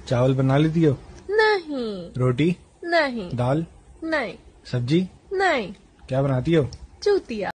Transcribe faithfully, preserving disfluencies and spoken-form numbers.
चावल बना लेती हो? नहीं। रोटी? नहीं। दाल? नहीं। सब्जी? नहीं। क्या बनाती हो? चूतिया।